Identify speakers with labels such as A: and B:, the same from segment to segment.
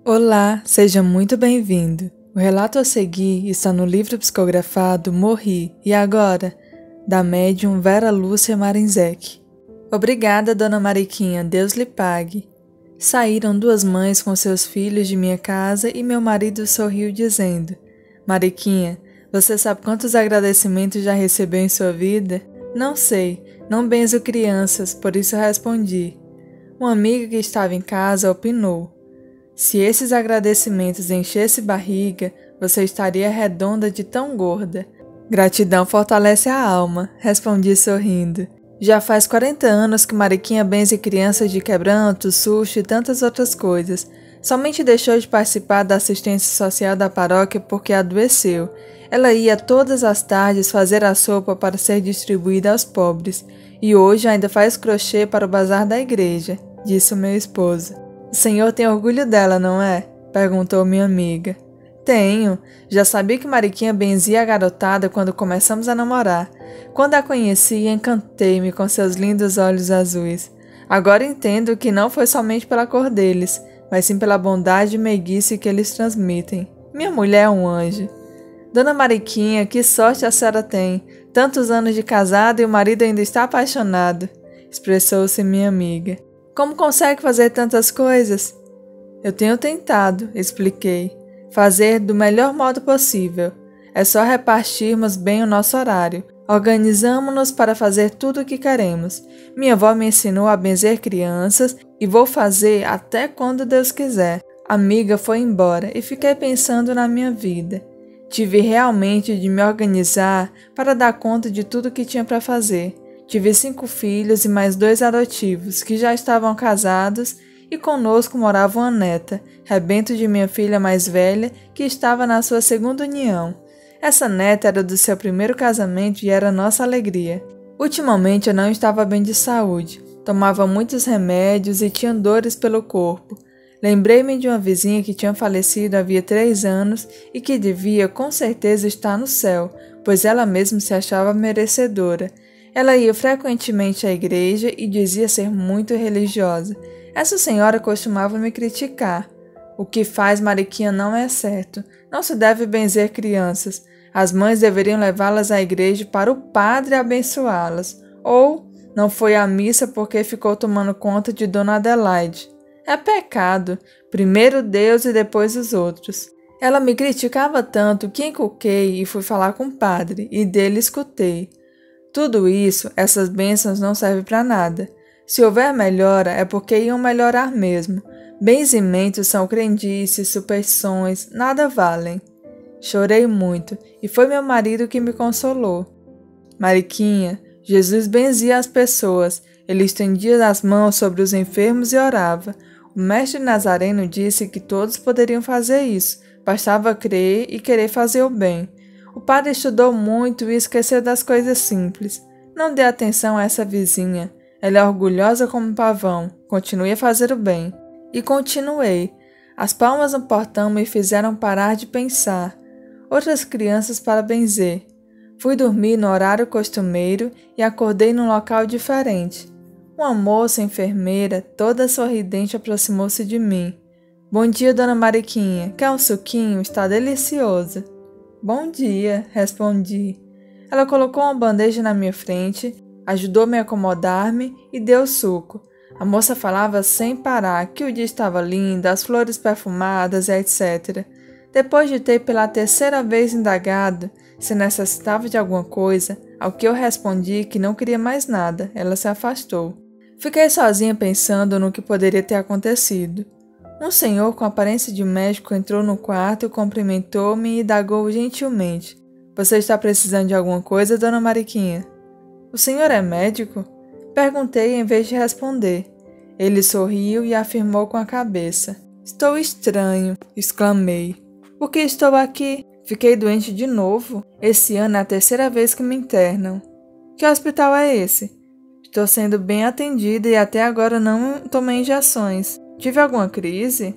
A: Olá, seja muito bem-vindo. O relato a seguir está no livro psicografado Morri, e agora? Da médium Vera Lúcia Marinzec. Obrigada, Dona Mariquinha, Deus lhe pague. Saíram duas mães com seus filhos de minha casa e meu marido sorriu dizendo: Mariquinha, você sabe quantos agradecimentos já recebeu em sua vida? Não sei, não benzo crianças, por isso respondi. Uma amiga que estava em casa opinou: se esses agradecimentos enchessem barriga, você estaria redonda de tão gorda. Gratidão fortalece a alma, respondi sorrindo. Já faz 40 anos que Mariquinha benze crianças de quebranto, susto e tantas outras coisas. Somente deixou de participar da assistência social da paróquia porque adoeceu. Ela ia todas as tardes fazer a sopa para ser distribuída aos pobres. E hoje ainda faz crochê para o bazar da igreja, disse o meu esposo. O senhor tem orgulho dela, não é? Perguntou minha amiga. Tenho. Já sabia que Mariquinha benzia a garotada quando começamos a namorar. Quando a conheci, encantei-me com seus lindos olhos azuis. Agora entendo que não foi somente pela cor deles, mas sim pela bondade e meiguice que eles transmitem. Minha mulher é um anjo. Dona Mariquinha, que sorte a senhora tem. Tantos anos de casada e o marido ainda está apaixonado, expressou-se minha amiga. Como consegue fazer tantas coisas? Eu tenho tentado, expliquei. Fazer do melhor modo possível. É só repartirmos bem o nosso horário. Organizamo-nos para fazer tudo o que queremos. Minha avó me ensinou a benzer crianças e vou fazer até quando Deus quiser. A amiga foi embora e fiquei pensando na minha vida. Tive realmente de me organizar para dar conta de tudo que tinha para fazer. Tive 5 filhos e mais 2 adotivos, que já estavam casados, e conosco morava uma neta, rebento de minha filha mais velha, que estava na sua segunda união. Essa neta era do seu primeiro casamento e era nossa alegria. Ultimamente eu não estava bem de saúde, tomava muitos remédios e tinha dores pelo corpo. Lembrei-me de uma vizinha que tinha falecido havia 3 anos e que devia com certeza estar no céu, pois ela mesma se achava merecedora. Ela ia frequentemente à igreja e dizia ser muito religiosa. Essa senhora costumava me criticar. O que faz Mariquinha não é certo. Não se deve benzer crianças. As mães deveriam levá-las à igreja para o padre abençoá-las. Ou não foi à missa porque ficou tomando conta de Dona Adelaide. É pecado. Primeiro Deus e depois os outros. Ela me criticava tanto que encuquei e fui falar com o padre, e dele escutei. Tudo isso, essas bênçãos não servem para nada. Se houver melhora, é porque iam melhorar mesmo. Benzimentos são crendices, superstições, nada valem. Chorei muito, e foi meu marido que me consolou. Mariquinha, Jesus benzia as pessoas, ele estendia as mãos sobre os enfermos e orava. O mestre Nazareno disse que todos poderiam fazer isso, bastava crer e querer fazer o bem. O padre estudou muito e esqueceu das coisas simples. Não dê atenção a essa vizinha. Ela é orgulhosa como um pavão. Continue a fazer o bem. E continuei. As palmas no portão me fizeram parar de pensar. Outras crianças para benzer. Fui dormir no horário costumeiro e acordei num local diferente. Uma moça enfermeira, toda sorridente, aproximou-se de mim. Bom dia, Dona Mariquinha. Quer um suquinho? Está delicioso. Bom dia, respondi. Ela colocou uma bandeja na minha frente, ajudou-me a acomodar-me e deu suco. A moça falava sem parar que o dia estava lindo, as flores perfumadas, etc. Depois de ter pela 3ª vez indagado se necessitava de alguma coisa, ao que eu respondi que não queria mais nada, ela se afastou. Fiquei sozinha pensando no que poderia ter acontecido. Um senhor com aparência de médico entrou no quarto, cumprimentou-me e indagou gentilmente. Você está precisando de alguma coisa, Dona Mariquinha? O senhor é médico? Perguntei em vez de responder. Ele sorriu e afirmou com a cabeça. Estou estranho, exclamei. Por que estou aqui? Fiquei doente de novo. Esse ano é a 3ª vez que me internam. Que hospital é esse? Estou sendo bem atendida e até agora não tomei injeções. Tive alguma crise?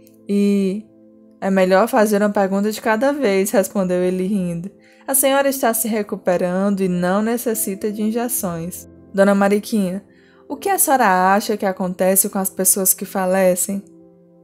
A: É melhor fazer uma pergunta de cada vez, respondeu ele rindo. A senhora está se recuperando e não necessita de injeções. Dona Mariquinha, o que a senhora acha que acontece com as pessoas que falecem?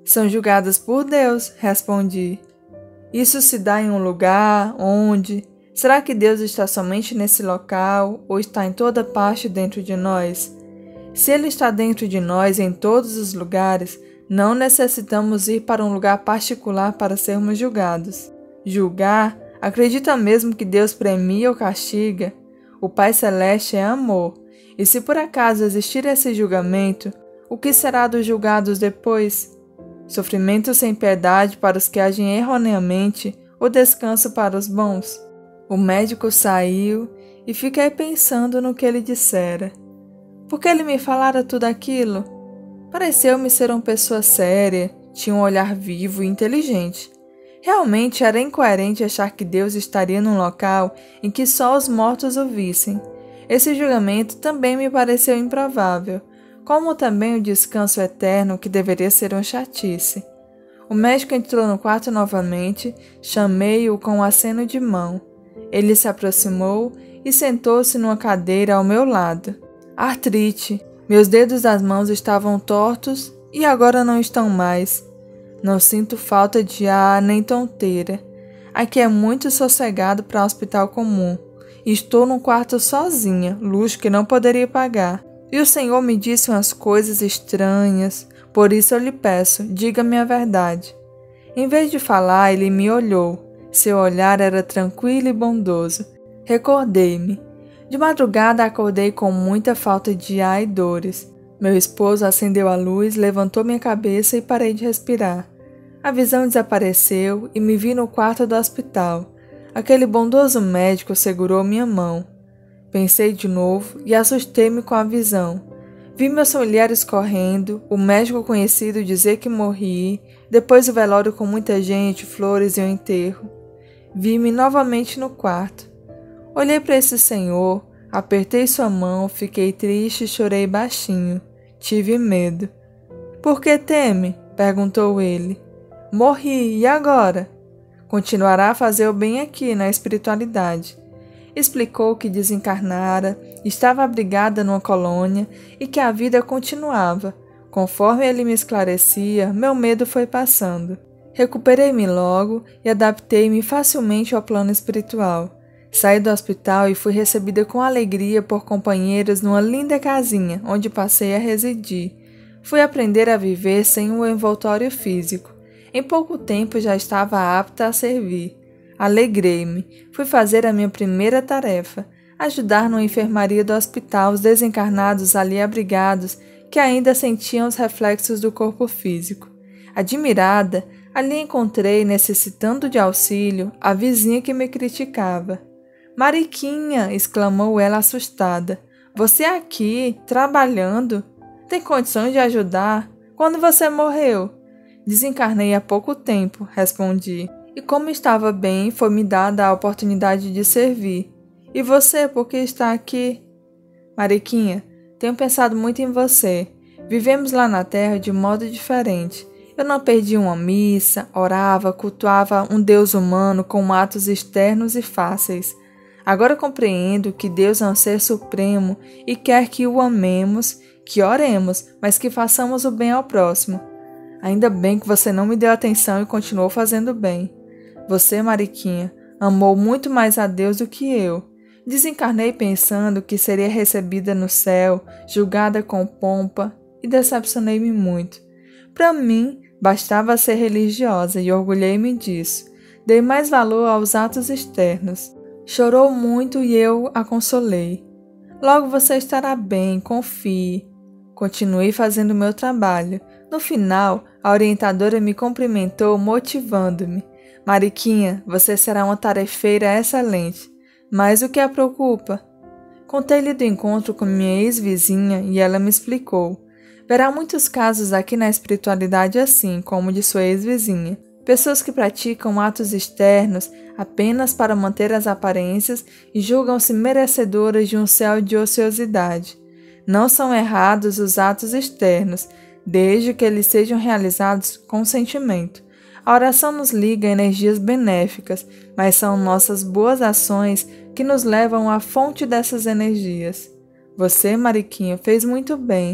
A: São julgadas por Deus, respondi. Isso se dá em um lugar, onde? Será que Deus está somente nesse local ou está em toda parte dentro de nós? Se Ele está dentro de nós em todos os lugares, não necessitamos ir para um lugar particular para sermos julgados. Julgar? Acredita mesmo que Deus premia ou castiga? O Pai Celeste é amor, e se por acaso existir esse julgamento, o que será dos julgados depois? Sofrimento sem piedade para os que agem erroneamente ou descanso para os bons? O médico saiu e fiquei pensando no que ele dissera. Por que ele me falara tudo aquilo? Pareceu-me ser uma pessoa séria, tinha um olhar vivo e inteligente. Realmente era incoerente achar que Deus estaria num local em que só os mortos o vissem. Esse julgamento também me pareceu improvável, como também o descanso eterno, que deveria ser uma chatice. O médico entrou no quarto novamente, chamei-o com um aceno de mão. Ele se aproximou e sentou-se numa cadeira ao meu lado. Artrite. Meus dedos das mãos estavam tortos e agora não estão mais. Não sinto falta de ar nem tonteira. Aqui é muito sossegado para um hospital comum. Estou num quarto sozinha, luxo que não poderia pagar. E o Senhor me disse umas coisas estranhas, por isso eu lhe peço, diga-me a verdade. Em vez de falar, ele me olhou. Seu olhar era tranquilo e bondoso. Recordei-me. De madrugada acordei com muita falta de ar e dores. Meu esposo acendeu a luz, levantou minha cabeça e parei de respirar. A visão desapareceu e me vi no quarto do hospital. Aquele bondoso médico segurou minha mão. Pensei de novo e assustei-me com a visão. Vi meus familiares correndo, o médico conhecido dizer que morri, depois o velório com muita gente, flores e o enterro. Vi-me novamente no quarto. Olhei para esse senhor, apertei sua mão, fiquei triste e chorei baixinho. Tive medo. Por que teme? Perguntou ele. Morri, e agora? Continuará a fazer o bem aqui, na espiritualidade. Explicou que desencarnara, estava abrigada numa colônia e que a vida continuava. Conforme ele me esclarecia, meu medo foi passando. Recuperei-me logo e adaptei-me facilmente ao plano espiritual. Saí do hospital e fui recebida com alegria por companheiros numa linda casinha, onde passei a residir. Fui aprender a viver sem um envoltório físico. Em pouco tempo já estava apta a servir. Alegrei-me. Fui fazer a minha primeira tarefa, ajudar na enfermaria do hospital os desencarnados ali abrigados que ainda sentiam os reflexos do corpo físico. Admirada, ali encontrei, necessitando de auxílio, a vizinha que me criticava. Mariquinha! Exclamou ela assustada. Você aqui, trabalhando? Tem condições de ajudar? Quando você morreu? Desencarnei há pouco tempo, respondi. E como estava bem, foi-me dada a oportunidade de servir. E você, por que está aqui? Mariquinha, tenho pensado muito em você. Vivemos lá na Terra de modo diferente. Eu não perdi uma missa, orava, cultuava um Deus humano com atos externos e fáceis. Agora compreendo que Deus é um ser supremo e quer que o amemos, que oremos, mas que façamos o bem ao próximo. Ainda bem que você não me deu atenção e continuou fazendo bem. Você, Mariquinha, amou muito mais a Deus do que eu. Desencarnei pensando que seria recebida no céu, julgada com pompa, e decepcionei-me muito. Para mim, bastava ser religiosa e orgulhei-me disso. Dei mais valor aos atos externos. Chorou muito e eu a consolei. Logo você estará bem, confie. Continuei fazendo meu trabalho. No final, a orientadora me cumprimentou, motivando-me. Mariquinha, você será uma tarefeira excelente. Mas o que a preocupa? Contei-lhe do encontro com minha ex-vizinha e ela me explicou. Verá muitos casos aqui na espiritualidade assim, como o de sua ex-vizinha. Pessoas que praticam atos externos apenas para manter as aparências e julgam-se merecedoras de um céu de ociosidade. Não são errados os atos externos, desde que eles sejam realizados com sentimento. A oração nos liga a energias benéficas, mas são nossas boas ações que nos levam à fonte dessas energias. Você, Mariquinha, fez muito bem.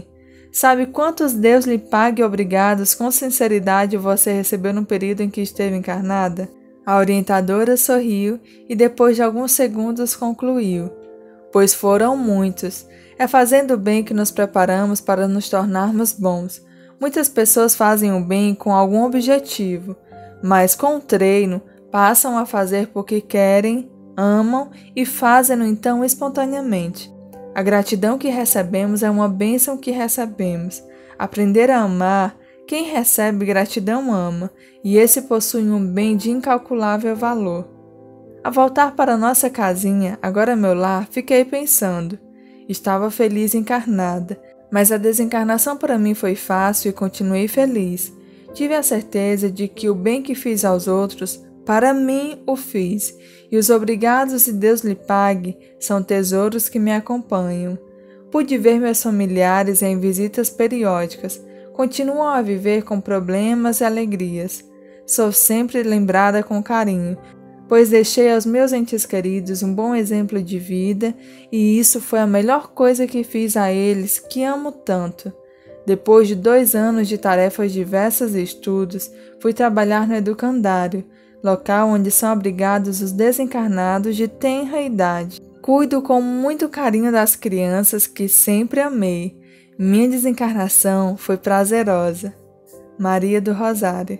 A: Sabe quantos Deus lhe pague obrigados com sinceridade você recebeu no período em que esteve encarnada? A orientadora sorriu e depois de alguns segundos concluiu: pois foram muitos. É fazendo o bem que nos preparamos para nos tornarmos bons. Muitas pessoas fazem o bem com algum objetivo, mas com o treino passam a fazer porque querem, amam e fazem-no então espontaneamente. A gratidão que recebemos é uma bênção que recebemos. Aprender a amar, quem recebe gratidão ama, e esse possui um bem de incalculável valor. Ao voltar para nossa casinha, agora meu lar, fiquei pensando. Estava feliz encarnada, mas a desencarnação para mim foi fácil e continuei feliz. Tive a certeza de que o bem que fiz aos outros, para mim o fiz, e os obrigados e Deus lhe pague são tesouros que me acompanham. Pude ver meus familiares em visitas periódicas, continuam a viver com problemas e alegrias. Sou sempre lembrada com carinho, pois deixei aos meus entes queridos um bom exemplo de vida e isso foi a melhor coisa que fiz a eles que amo tanto. Depois de 2 anos de tarefas diversas e estudos, fui trabalhar no educandário, local onde são abrigados os desencarnados de tenra idade. Cuido com muito carinho das crianças que sempre amei. Minha desencarnação foi prazerosa. Maria do Rosário.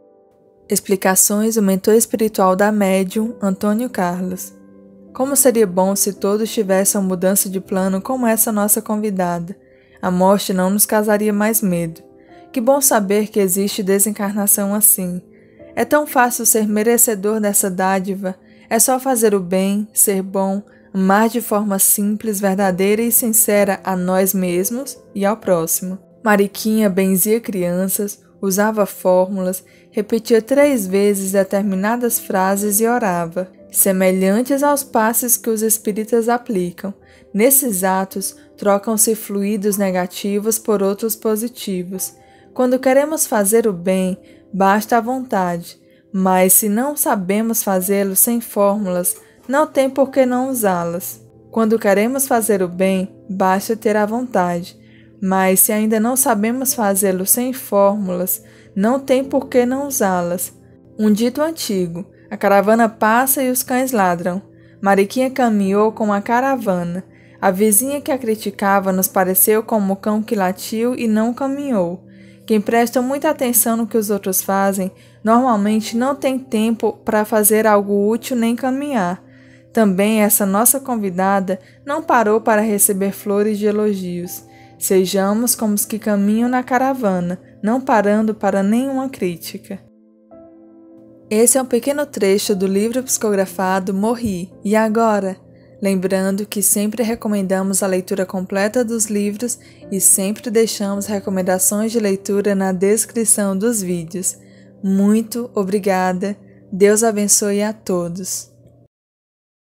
A: Explicações do mentor espiritual da médium, Antônio Carlos. Como seria bom se todos tivessem uma mudança de plano como essa nossa convidada. A morte não nos causaria mais medo. Que bom saber que existe desencarnação assim. É tão fácil ser merecedor dessa dádiva. É só fazer o bem, ser bom, amar de forma simples, verdadeira e sincera a nós mesmos e ao próximo. Mariquinha benzia crianças, usava fórmulas, repetia 3 vezes determinadas frases e orava, semelhantes aos passes que os espíritas aplicam. Nesses atos, trocam-se fluidos negativos por outros positivos. Quando queremos fazer o bem, basta a vontade, mas se não sabemos fazê-lo sem fórmulas, não tem por que não usá-las. Quando queremos fazer o bem, basta ter a vontade, mas se ainda não sabemos fazê-lo sem fórmulas, não tem por que não usá-las. Um dito antigo: a caravana passa e os cães ladram. Mariquinha caminhou com a caravana. A vizinha que a criticava nos pareceu como o cão que latiu e não caminhou. Quem presta muita atenção no que os outros fazem, normalmente não tem tempo para fazer algo útil nem caminhar. Também essa nossa convidada não parou para receber flores de elogios. Sejamos como os que caminham na caravana, não parando para nenhuma crítica. Esse é um pequeno trecho do livro psicografado Morri, e agora? Lembrando que sempre recomendamos a leitura completa dos livros e sempre deixamos recomendações de leitura na descrição dos vídeos. Muito obrigada. Deus abençoe a todos.